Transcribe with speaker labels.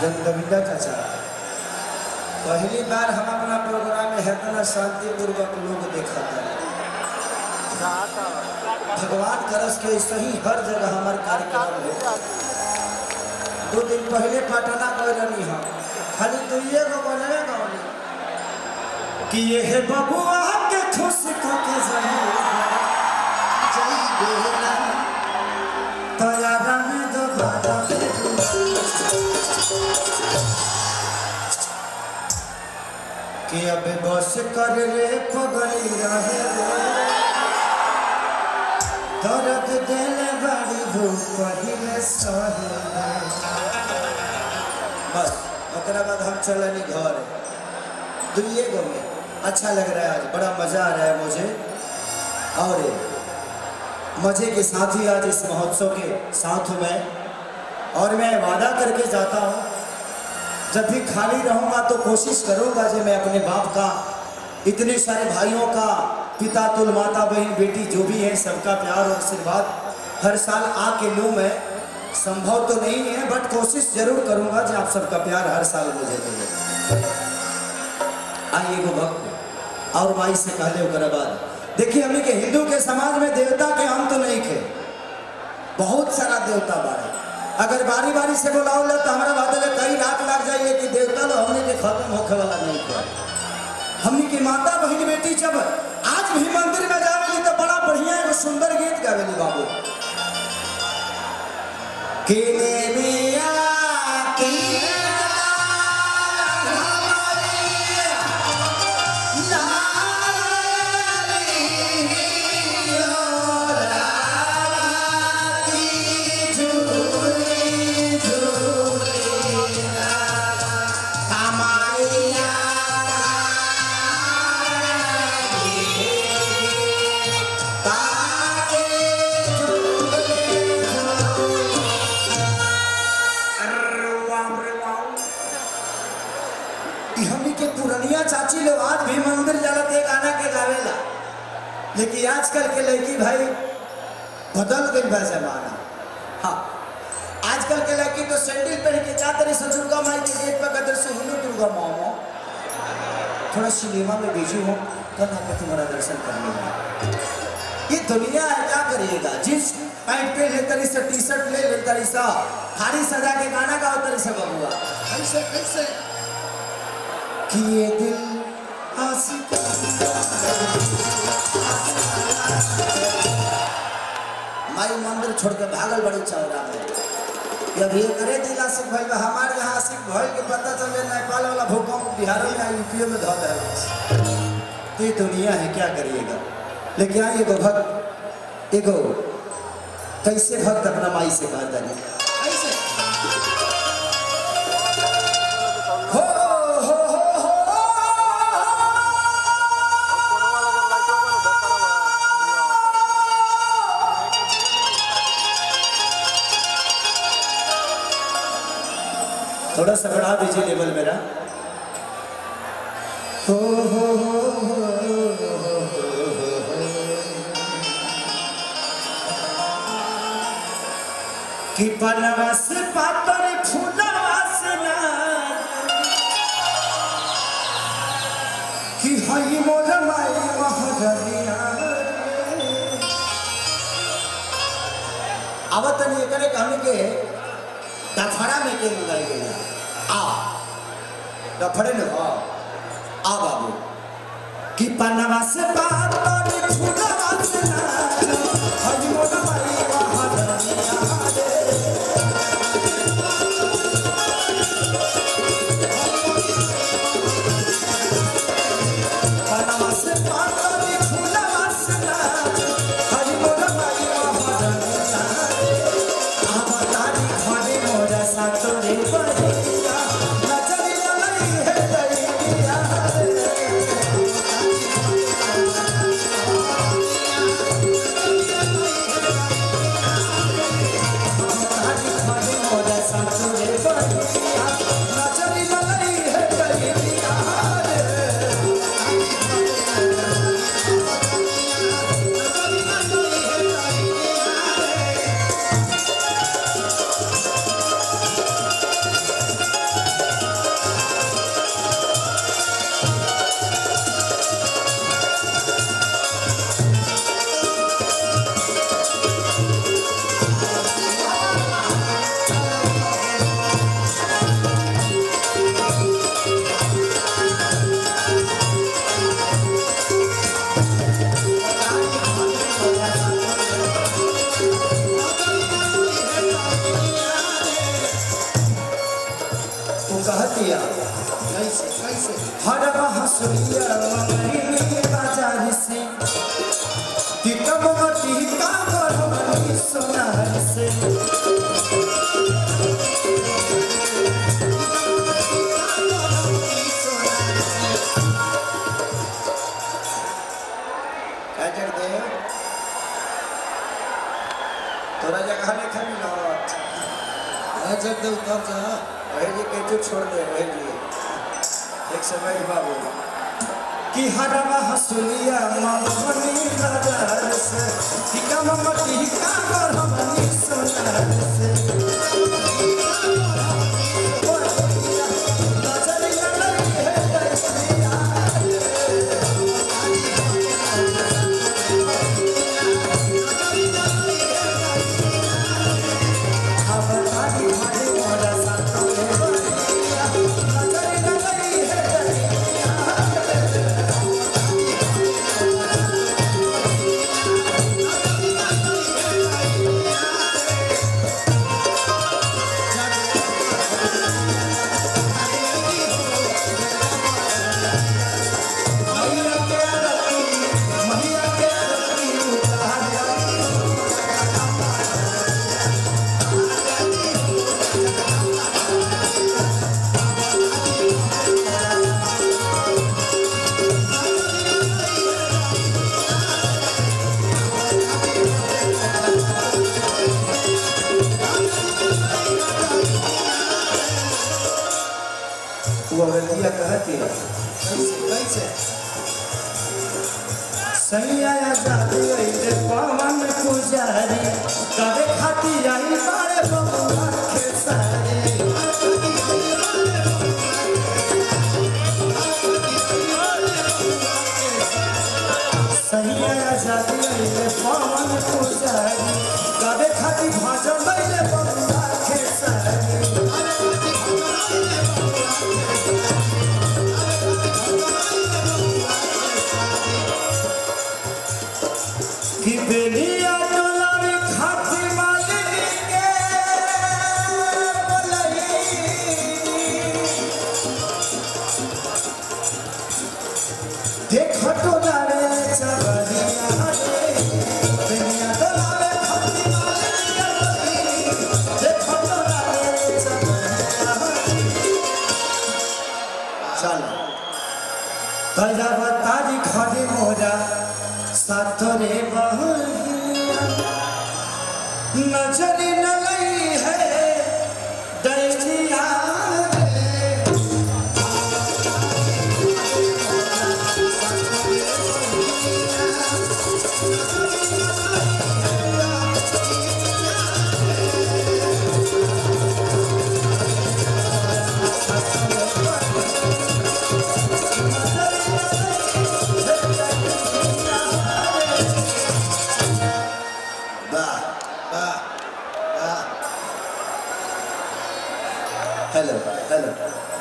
Speaker 1: जगदबिंदा चाचा, पहली बार हम अपना प्रोग्राम में इतना शांतिपूर्वक लोग देखा था। भगवान करस के सही हर जगह हमारे कार्यक्रम हो। 2 दिन पहले पटना गए रही हम, खाली दुइये गो बोले गौनी कि ये है बबुआ के खुश के कि अब बस कर रे पगली रहे दर्द देले बड़ी भूख पहिले सहे। बस ओकरा बाद हम चलनी घर 2 गो में। अच्छा लग रहा है, आज बड़ा मजा आ रहा है मुझे। और मजे के साथ ही आज इस महोत्सव के साथ हूँ मैं, और मैं वादा करके जाता हूँ जब भी खाली रहूँगा तो कोशिश करूँगा जो मैं अपने बाप का, इतने सारे भाइयों का, पिता तुल, माता बहन बेटी जो भी है, सबका प्यार और आशीर्वाद हर साल आके लूँ मैं। संभव तो नहीं है बट कोशिश जरूर करूँगा जो आप सबका प्यार हर साल मुझे मिले। आइए गो भक्त और माई से कहले ओकरा बाद देखिए, हमने के हिंदू के समाज में देवता के हम तो नहीं थे, बहुत सारा देवता बारे। अगर बारी बारी से बुलाओ तो हमारा बात कई रात लग जाइए कि देवता तो हमने के खत्म होने वाला नहीं था। हमने की माता बहन बेटी जब आज भी मंदिर में जावेली तो बड़ा बढ़िया एगो सुंदर गीत गावेली बाबू। चाची लोग आज भी मंदिर जाला के गाना के गावेला, लेकिन आजकल के लड़की भाई बदल गई बा जमाना। हाँ, आजकल के लड़की तो सैंडल पहन के जाते रही दुर्गा माई के गेट पर कदर से हिंदू दुर्गा मामा थोड़ा सिनेमा में बिजी हो कल आकर तुम्हारा दर्शन कर लेगा। ये दुनिया है, क्या करिएगा। जींस पैंट पे ले तरी से, टी शर्ट ले तरी सा, थारी सजा के गाना गाओ तरी से बबुआ कैसे कैसे कि ये दिल आशिक माई मंदिर छोड़ के भागल बड़ी चौरा में। जब ये करे दिल आशिक भाई हमारे यहाँ आशिक भाई के पता चले नेपाल वाला भूकंप बिहार में यूपी में धो दे। तो ये दुनिया है, क्या करिएगा। लेकिन आइए एगो भक्त, एगो कैसे भक्त अपना माई से कहता नहीं ऐसे थोड़ा सा बढ़ा दीजिए लेवल मेरा। हो कि पनवा से पातर फूलवा से ना कि हई मोर माई महरनिया आवत नहीं करे कहने के दफड़ा में के लगाई गई आ दफड़े न हो आ बाबू कि पनवा से पातर फूलवा से ना हई मोर माई महरनिया कह दिया
Speaker 2: कैसे कैसे
Speaker 1: हरवा हसुलिया ममरी बाजार से टिकम टीका करवनी सोनार से काजर देव तोरा जगह लेखा मिलत
Speaker 2: जब दे उतर जा
Speaker 1: वही जी के जो छोड़ दे वही जी एक समय बाबू कि हरवा हसुलिया ममनी बाजार से टिकम टीका करवनी सोनार से औरतिया कहती है
Speaker 2: कैसे
Speaker 1: सैया जाती अइले पवन पुजारी करे खातिर आई बारे बबुआ खेसारी सैया जाती अइले पवन पुजारी करे खातिर भजन लइले बबुआ खेसारी कि बेलिया डोलावी खाती मालिनी के बोलई देखो डोलावे चवरिया रे बेलिया डोलावे खाती मालिनी के बोलई देखो डोलावे चवरिया चल तैरा बतारी खड़े मोरा सातरे बहिया नजरी न लई है दैनिया हेलो हेलो